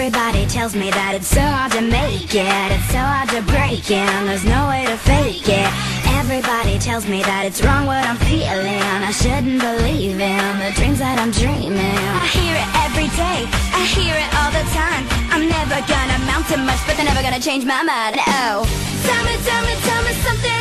Everybody tells me that it's so hard to make it, it's so hard to break it, there's no way to fake it. Everybody tells me that it's wrong what I'm feeling, I shouldn't believe in the dreams that I'm dreaming. I hear it every day, I hear it all the time. I'm never gonna amount to much, but they're never gonna change my mind. Oh, tell me something